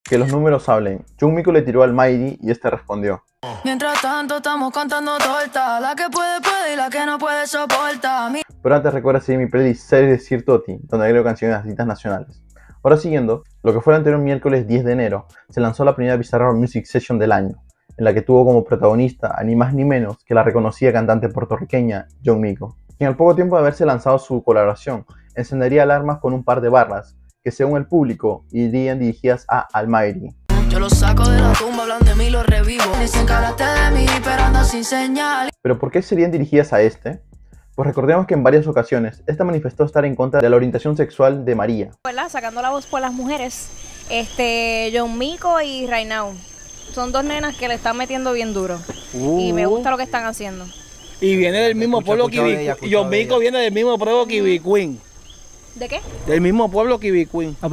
Que los números hablen. Jungmiko le tiró al Mighty y este respondió. Mientras tanto estamos contando torta, la que puede puede y la que no puede soporta. Pero antes recuerda seguir mi playlist Series de Sir Toti, donde agrego canciones de artistas nacionales. Ahora siguiendo, lo que fue el anterior miércoles 10 de enero, se lanzó la primera Bizarrap Music Session del año, en la que tuvo como protagonista a ni más ni menos que la reconocida cantante puertorriqueña Jungmiko, quien al poco tiempo de haberse lanzado su colaboración, encendería alarmas con un par de barras, que según el público irían dirigidas a Almighty. Yo lo saco de la tumba, hablan de mí, lo revivo. Dicen que hablaste de mí, pero ando sin señal. ¿Pero por qué serían dirigidas a este? Pues recordemos que en varias ocasiones, esta manifestó estar en contra de la orientación sexual de María. ¿Verdad? Sacando la voz por las mujeres, Jungmiko y Right Now. Son dos nenas que le están metiendo bien duro. Y me gusta lo que están haciendo. Y viene del mismo pueblo que Jungmiko viene del mismo pueblo que Ivy Queen. ¿De qué? Del mismo pueblo que Ivy Queen. ¿A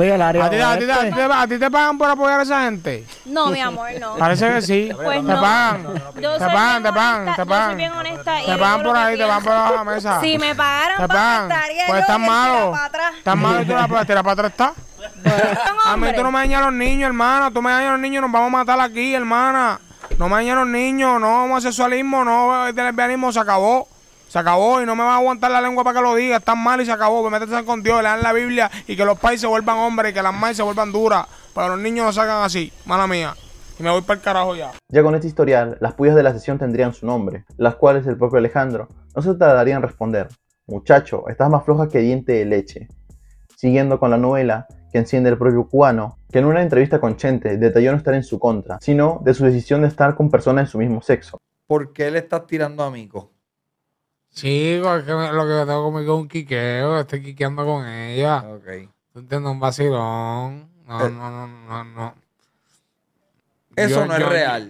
ti te pagan por apoyar a esa gente? No, mi amor, no. Parece que sí. Pues te no. pagan. Yo Te pagan. Yo soy bien honesta. Te pagan por ahí, te pagan por la mesa. Si me pagaran, te pagan. Pues estás malo. Estás malo y tú la puedes tirar para atrás, ¿está? A mí tú no me dañas a los niños, hermana. Tú me dañas a los niños, nos vamos a matar aquí, hermana. No me dañas a los niños, no homosexualismo, no de lesbianismo, se acabó. Se acabó y no me va a aguantar la lengua para que lo diga. Están mal y se acabó. Pues métete con Dios, lean la Biblia y que los pais se vuelvan hombres y que las madres se vuelvan duras. Para que los niños no salgan así, mala mía. Y me voy para el carajo ya. Ya con este historial, las puyas de la sesión tendrían su nombre, las cuales el propio Alejandro no se tardaría en responder. Muchacho, estás más floja que diente de leche. Siguiendo con la novela que enciende el propio cubano, que en una entrevista con Chente detalló no estar en su contra, sino de su decisión de estar con personas de su mismo sexo. ¿Por qué le estás tirando a Miko? Chico, es que lo que tengo conmigo es un quiqueo, estoy quiqueando con ella. Ok. ¿Tú entiendes? Un vacilón. No. Eso no es real.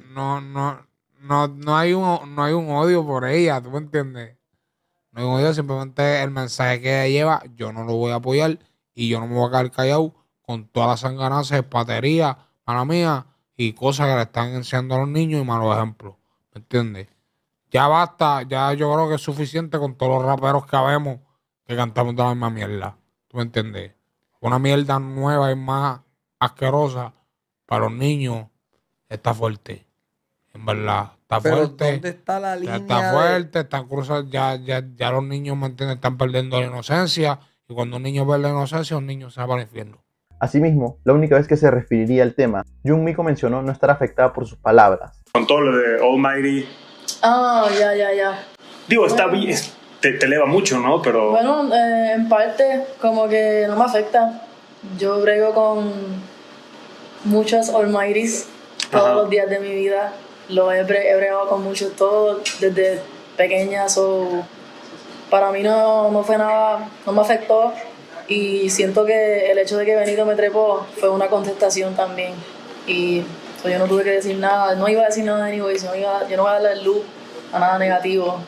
No hay un odio por ella, ¿tú me entiendes? No hay un odio, simplemente el mensaje que ella lleva, yo no lo voy a apoyar y yo no me voy a quedar callado con todas las sanganazas, patería, mala mía, y cosas que le están enseñando a los niños y malos ejemplos, ¿me entiendes? Ya basta, ya yo creo que es suficiente con todos los raperos que habemos que cantamos de la misma mierda. ¿Tú me entiendes? Una mierda nueva y más asquerosa para los niños está fuerte. En verdad, está Pero fuerte. ¿dónde está la línea? Está fuerte, están cruzados, ya los niños, ¿me entiendes? Están perdiendo la inocencia. Y cuando un niño pierde la inocencia, un niño se va para el infierno. Asimismo, la única vez que se referiría al tema, Jungmiko mencionó no estar afectada por sus palabras. Con todo lo de Almighty. Ah, ya. Digo, está bien, te eleva mucho, ¿no? Pero... Bueno, en parte como que no me afecta. Yo brego con muchos Almighties todos los días de mi vida. Lo he bregado con muchos, todos desde pequeña. Para mí no fue nada, no me afectó. Y siento que el hecho de que Benito me trepó fue una contestación también. Y yo no tuve que decir nada, no iba a decir nada de Anyways, yo no voy a darle luz a nada negativo.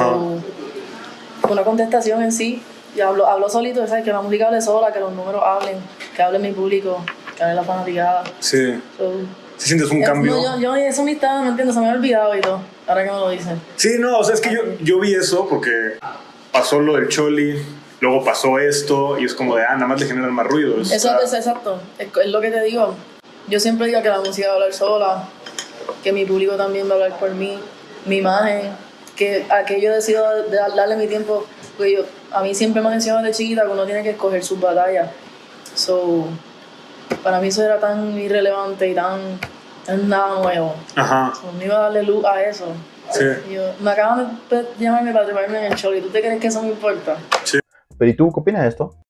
Fue una contestación en sí. Y habló solito, ¿sabes? Que la música hable sola, que los números hablen, que hable mi público, que hable la fanaticada. Sí. ¿Sí sientes un cambio? No, yo eso ni estaba, ¿me entiendes? Se me había olvidado y todo, ahora que me lo dicen. Sí, no, o sea, es que yo vi eso porque pasó lo del Choli, luego pasó esto, y es como de, nada más le generan más ruido. Exacto. Es lo que te digo. Yo siempre digo que la música va a hablar sola, que mi público también va a hablar por mí, mi imagen, que a que yo decido darle mi tiempo, porque a mí siempre me han enseñado de chiquita que uno tiene que escoger sus batallas. Para mí eso era tan irrelevante y tan nada nuevo. Me iba a darle luz a eso. Sí. Me acaban de llamarme para treparme en el show y ¿tú te crees que eso me importa? Sí. Pero ¿y tú qué opinas de esto?